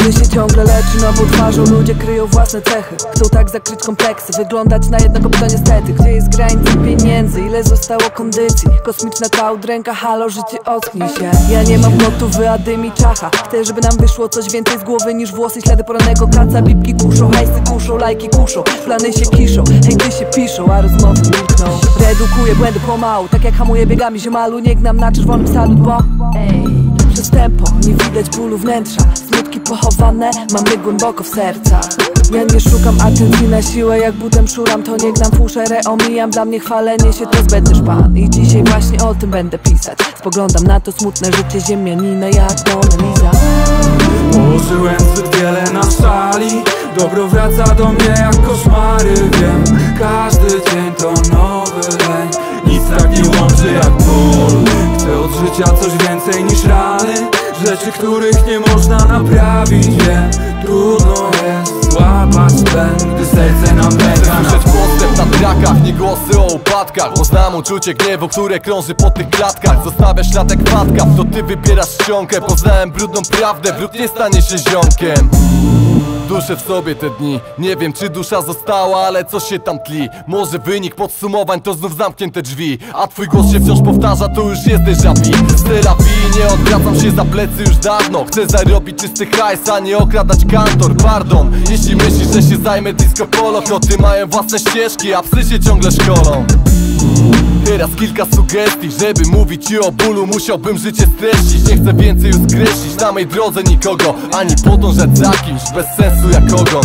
Każdy się ciągle leczy nową twarzą, ludzie kryją własne cechy. Chcą tak zakryć kompleksy, wyglądać na jednego, to niestety. Gdzie jest granica pieniędzy, ile zostało kondycji? Kosmiczna ta udręka, halo, życie ocknij się. Ja nie mam gotowy, a dym i czacha. Chcę, żeby nam wyszło coś więcej z głowy niż włosy, ślady porannego kaca. Bibki kuszą, hajsy kuszą, lajki kuszą, plany się kiszą, hejty się piszą, a rozmowy milkną. Redukuję błędy pomału, tak jak hamuję biegami ziomalu. Nie gnam na czerwonym salut, bo przez tempo nie widać bólu wnętrza. Smutki pochowane mamy głęboko w sercach. Ja nie szukam atencji na siłę, jak butem szuram, to nie gnam fuszerę, omijam. Dla mnie chwalenie się to zbędny szpan. I dzisiaj właśnie o tym będę pisać. Spoglądam na to smutne życie ziemianina jak Mona Lisa. Położyłem zbyt wiele na szali. Dobro wraca do mnie jak koszmary. Wiem, każdy dzień to nowy leń. Nic tak nie łączy jak ból. Chcę od życia coś więcej niż rany, rzeczy, których nie można naprawić. Wiem, trudno jest złapać tlen, gdy serce nam pęka. Słyszeć postęp na trakach, nie głosy o upadkach, bo znam uczucie gniewu, które krąży po tych klatkach. Zostawia ślad jak matka, to ty wybierasz ściągę. Poznałem brudną prawdę, wróg nie stanie się ziomkiem. Duszę w sobie te dni, nie wiem czy dusza została, ale coś się tam tli. Może wynik podsumowań to znów zamknięte drzwi, a twój głos się wciąż powtarza, to już jest déjà vu. Z terapii nie odwracam się za plecy już dawno. Chcę zarobić czysty hajs, a nie okradać kantor. Pardon, jeśli myślisz, że się zajmę disco polo. Koty mają własne ścieżki, a psy się ciągle szkolą. Teraz kilka sugestii, żeby mówić ci o bólu, musiałbym życie streścić. Nie chcę więcej już skreślić na mej drodze nikogo, ani podążać za kimś bez sensu jak ogon.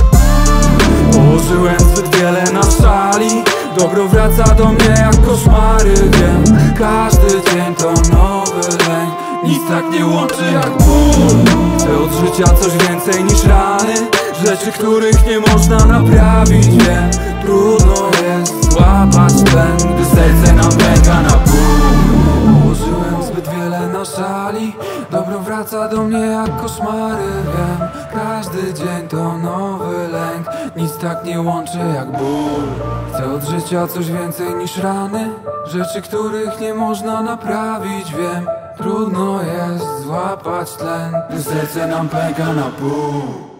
Położyłem zbyt wiele na szali. Dobro wraca do mnie jak koszmary. Wiem, każdy dzień to nowy leń. Nic tak nie łączy jak ból. Chcę od życia coś więcej niż rany, rzeczy, których nie można naprawić. Wiem, trudno jest złapać tlen, gdy serce nam pęka na pół. Położyłem zbyt wiele na szali. Dobro wraca do mnie jak koszmary. Wiem, każdy dzień to nowy lęk. Nic tak nie łączy jak ból. Chcę od życia coś więcej niż rany, rzeczy, których nie można naprawić. Wiem, trudno jest złapać tlen, gdy serce nam pęka na pół.